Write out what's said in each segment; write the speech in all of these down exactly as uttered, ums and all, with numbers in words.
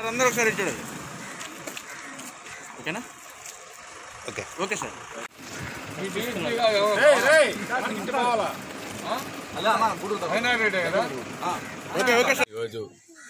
అందరూ ఒకసారి చూడండి. ఓకేనా? Okay okay sir. ఈరోజు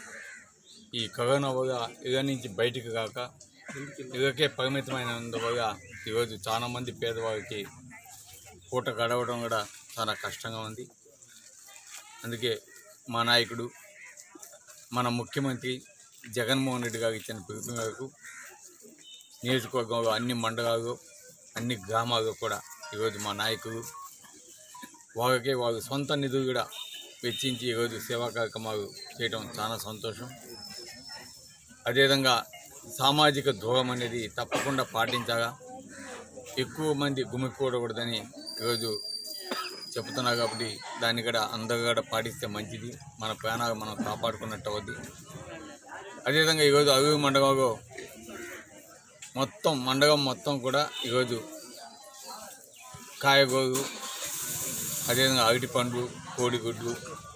ఈ కరోనా వల్ల ఇళ్ళ నుంచి బయటికి కాక ఇళ్ళకే పరిమితమైనందువల్ల ఈరోజు చాలా మంది పేదవారికి పూట గడవడం కూడా చాలా కష్టంగా ఉంది. అందుకే మా నాయకుడు మన ముఖ్యమంత్రి జగన్మోహన్ రెడ్డి గారు ఇచ్చిన పిలుపు మేరకు నియోజకవర్గంలో అన్ని మండలాలు అన్ని గ్రామాల్లో కూడా ఈరోజు మా నాయకులు వాళ్ళకే వాళ్ళ సొంత నిధులు కూడా వెచ్చించి ఈరోజు సేవా కార్యక్రమాలు చేయడం చాలా సంతోషం. అదేవిధంగా సామాజిక దూరం అనేది తప్పకుండా పాటించాలా, ఎక్కువ మంది గుమికూడకూడదని ఈరోజు చెప్తున్నారు. కాబట్టి దాన్ని కూడా అందరూ కూడా పాటిస్తే మంచిది, మన ప్రాణాలు మనం కాపాడుకున్నట్టు అవుద్ది. అదేవిధంగా ఈరోజు అరువు మండలంలో మొత్తం మండలం మొత్తం కూడా ఈరోజు కాయగూరలు, అదేవిధంగా అరటిపండ్లు, కోడిగుడ్లు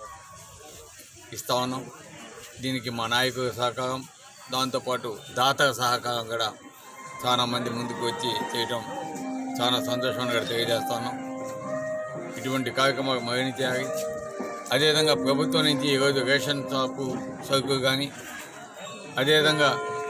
ఇస్తా ఉన్నాం. దీనికి మా నాయకుల సహకారం, దాంతోపాటు దాతల సహకారం కూడా చాలా మంది ముందుకు వచ్చి చేయటం చాలా సంతోషంగా తెలియజేస్తా ఉన్నాం. ఇటువంటి కార్యక్రమాలు మరిన్ని చేయాలి. అదేవిధంగా ప్రభుత్వం నుంచి ఈరోజు రేషన్ షాపు సరుకులు కానీ, అదేవిధంగా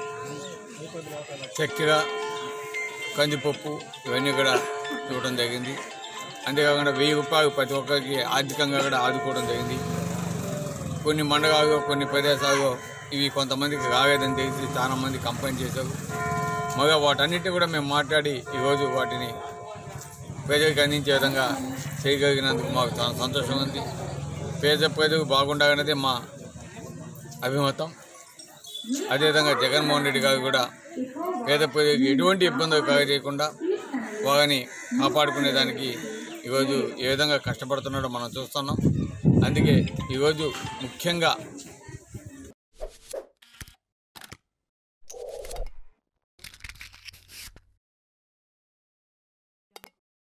చక్కెర, కందిపప్పు ఇవన్నీ కూడా ఇవ్వడం జరిగింది. అంతేకాకుండా వెయ్యి రూపాయలు ప్రతి ఒక్కరికి ఆర్థికంగా కూడా ఆదుకోవడం జరిగింది. కొన్ని మండలాలు కొన్ని ప్రదేశాల్లో ఇవి కొంతమందికి రాలేదని తెలిసి చాలా మంది కంప్లైంట్ చేశారు. మళ్ళీ వాటన్నిటిని కూడా మేము మాట్లాడి ఈరోజు వాటిని ప్రజలకు అందించే విధంగా చేయగలిగినందుకు మాకు చాలా సంతోషం ఉంది. పేద ప్రజలకు బాగుండాలనేది మా అభిమతం. అదేవిధంగా జగన్మోహన్ రెడ్డి గారు కూడా పేద ప్రజలకు ఎటువంటి ఇబ్బందులు కలగజేయకుండా వారిని కాపాడుకునేదానికి ఈరోజు ఏ విధంగా కష్టపడుతున్నాడో మనం చూస్తున్నాం. అందుకే ఈరోజు ముఖ్యంగా